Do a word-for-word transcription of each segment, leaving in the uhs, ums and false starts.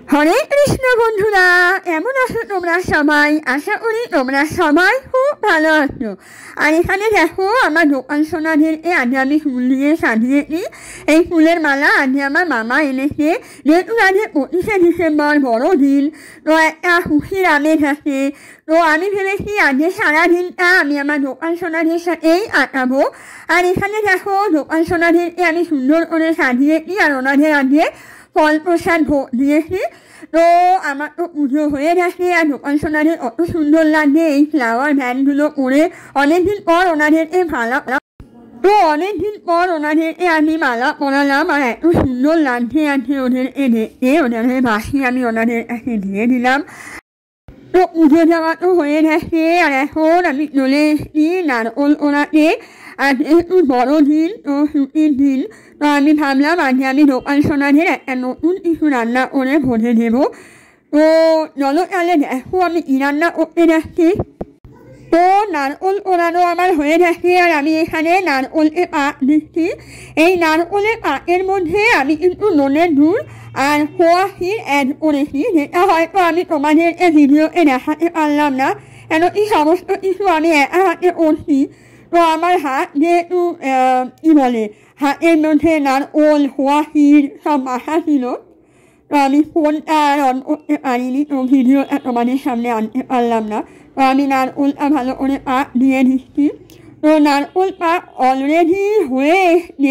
হরে কৃষ্ণ বন্ধুরা, কেমন আছো তোমরা সবাই? আশা করি তোমরা সবাই খুব ভালো আছো। আর এখানে দেখো আমার দোকান সোনাদের এই আজকে আমি ফুল দিয়ে সাজিয়েছি। এই ফুলের মালা আজকে আমার মামা এনেছে, যেহেতু আজকে পঁচিশে ডিসেম্বর বড়দিন, তো একটা খুশির আমেজ আছে। তো আমি ভেবেছি আজকে সারাদিনটা আমি আমার দোকান সোনাদের সাথেই কাটাবো। আর এখানে দেখো দোকান সোনাদেরকে আমি সুন্দর করে সাজিয়েছি আর ওনাদের আজকে ফল প্রসাদ ভোগ দিয়েছি। তো আমার তো পুজো হয়ে গেছে আর দোকান সোনাদের অত সুন্দর লাগছে এই ফ্লাওয়ার ভ্যানগুলো করে। অনেকদিন পর ওনাদেরকে ভালো তো অনেকদিন পর ওনাদেরকে আমি মালা পরালাম আর এত সুন্দর লাগছে আছে ওদেরকে দেখতে। ওনাদের বাসি আমি ওনাদের কাছে দিয়ে দিলাম। তো পুজো যাওয়া তো হয়ে গেছে আর এখন আমি চলে এসেছি নারকোল ওনাতে। আর যেহেতু বড়দিন তো ছুটির দিন, তো আমি ভাবলাম আজকে আমি দোকান সোনাদের একটা নতুন কিছু রান্না করে ভরে দেবো। তো চলো তাহলে দেখো আমি কী রান্না করতে যাচ্ছি। তো নারকোল ওড়ানো আমার হয়ে গেছে আর আমি এখানে নারকোলকে পাক দিচ্ছি। এই নারকোলের পাকের মধ্যে আমি কিন্তু নুনের দুধ আর খোয়া ক্ষীর অ্যাড করেছি, যেটা হয়তো আমি তোমাদেরকে ভিডিওতে দেখাতে পারলাম না, কেন এই সমস্ত কিছু আমি একা হাতে করছি। তো আমার হাত যেহেতু কী বলে হাতের মধ্যে নারকোল খোয়া ক্ষীর সব মাখা ছিল, তো আমি ফোনটা আর অন করতে পারিনি, তো ভিডিওটা তোমাদের সামনে আনতে পারলাম না। তো আমি নারকোলটা ভালো করে পাক দিয়ে দিচ্ছি। তো নারকোল পাক অলরেডি হয়ে এসছে।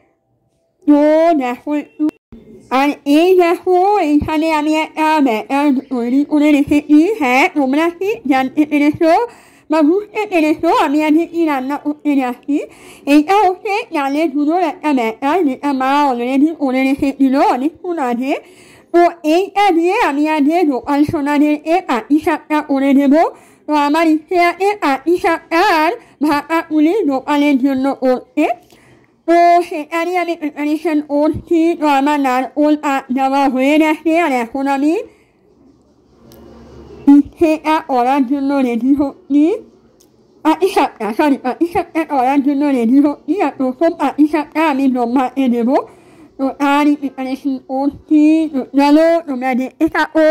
তো দেখো একটু, আর এই দেখো এইখানে আমি একটা ব্যাটার তৈরি করে রেখেছি। হ্যাঁ, তোমরা কি জানতে পেরেছো বা বুঝতে পেরেছো আমি আজকে কী রান্না করতে যাচ্ছি? এইটা হচ্ছে চালের ধুলোর একটা ব্যাটার, যেটা মা অলরেডি করে রেখেছিল অনেকক্ষণ আগে। তো এইটা দিয়ে আমি আজকে দোকান সোনাদেরকে পাটি সাপটা করে দেবো। তো আমার ইচ্ছে আছে পাটি সাপটা আর ভাপাগুলি দোকানের জন্য করতে। তো সেটারই আমি প্রিপারেশন করছি। তো আমার নারকোল পাক দেওয়া হয়ে গেছে আর এখন আমি সেটা করার জন্য রেডি হচ্ছি। পাটি সাপটা সরি পাটি সাপটা করার জন্য রেডি হচ্ছি। আর প্রথম পাটি সাপটা আমি ব্রহ্মাকে দেবো। তো তারই প্রিপারেশন করছি। তো চলো তোমরা দেখতে থাকো।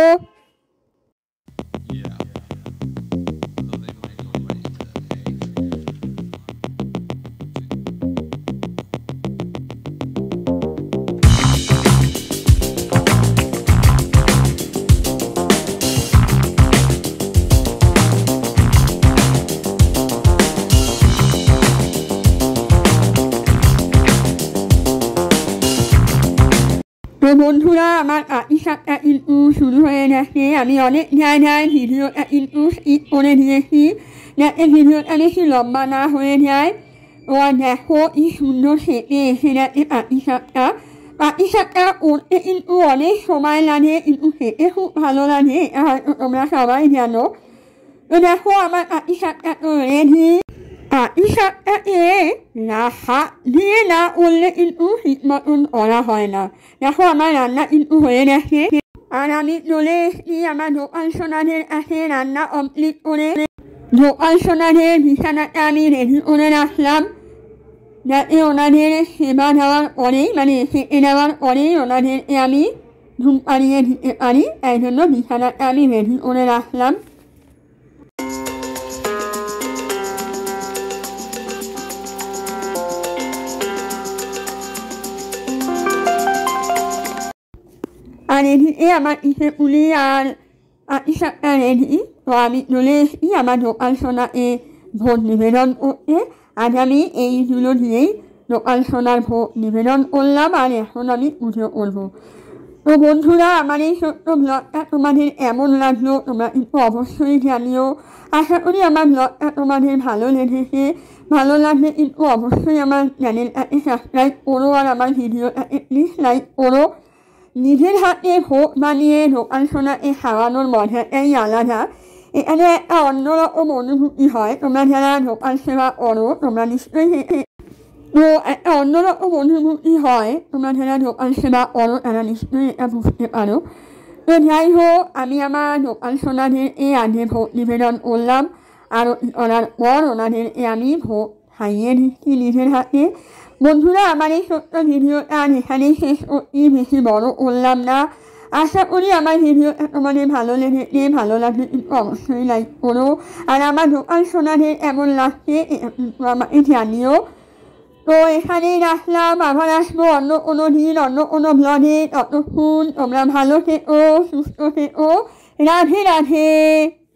তো বন্ধুরা, আমার পাটি সাপটা কিন্তু শুরু হয়ে গেছে। আমি অনেক জায়গায় ভিডিওটা কিন্তু স্কিপ করে দিয়েছি যাতে ভিডিওটা বেশি লম্বা না হয়ে যায়। ও দেখো কি সুন্দর সেটে এসে গেছে পাটি সাপটা। পাটি সাপটা করতে কিন্তু অনেক সময় লাগে, কিন্তু খেতে খুব ভালো লাগে, এটা হয়তো তোমরা সবাই জানো। তো দেখো আমার পাটি সাপটা তো রেডি। পাটি সাপটাকে না হাত দিয়ে না করলে কিন্তু ঠিক মতন করা হয় না। দেখো আমার রান্না কিন্তু হয়ে গেছে আর আমি চলে এসেছি আমার দোকান সোনাদের কাছে রান্না কমপ্লিট করে। দোকান সোনাদের বিছানাটা আমি রেডি করে রাখলাম যাতে ওনাদের সেবা দেওয়ার পরেই মানে খেতে দেওয়ার পরেই ওনাদেরকে আমি ঘুম পাড়িয়ে দিতে পারি। এই জন্য বিছানাটা আমি রেডি করে রাখলাম। আর এদিকে আমার পিঠে পুলি আর পাটি সাপটা রেডি। তো আমি চলে এসেছি আমার দোকান সোনাকে ভোগ নিবেদন করতে। আজ আমি এইগুলো দিয়েই দোকান সোনার ভোগ নিবেদন করলাম আর এখন আমি পুজো করবো। তো বন্ধুরা, আমার এই ছোট্ট ব্লগটা তোমাদের এমন লাগলো তোমরা কিন্তু অবশ্যই জানিও। আশা করি আমার ব্লগটা তোমাদের ভালো লেগেছে। ভালো লাগলে কিন্তু অবশ্যই আমার চ্যানেলটাকে সাবস্ক্রাইব করো আর আমার ভিডিওটাকে প্লিজ লাইক করো। নিজের হাতে ভোগ বানিয়ে দোকান সোনাকে খাওয়ানোর মজাটাই আলাদা। এখানে একটা অন্যরকম অনুভূতি হয়। তোমরা যারা দোকান সেবা করো তোমরা নিশ্চয়ই তো একটা অন্যরকম অনুভূতি হয় তোমরা যারা দোকান সেবা করো তারা নিশ্চয়ই এটা বুঝতে পারো। তো যাই হোক, আমি আমার দোকান সোনাদেরকে আগে ভোগ নিবেদন করলাম আর করার পর ওনাদেরকে আমি ভোগ খাইয়ে দিচ্ছি নিজের হাতে। বন্ধুরা, আমার এই ছোট্ট ভিডিওটা এখানেই শেষ করছি, বেশি বড় করলাম না। আশা করি আমার ভিডিওটা তোমাদের ভালো লেগেছে, ভালো লাগলে কিন্তু অবশ্যই লাইক করো। আর আমার দোকান সোনাদের এমন লাগছে এটা কিন্তু আমাকে জানিও। তো এখানেই রাখলাম, আবার আসবো অন্য কোনো দিন অন্য কোনো ব্লগে। ততক্ষণ তোমরা ভালো থেকো, সুস্থ থেকো। রাধে রাধে।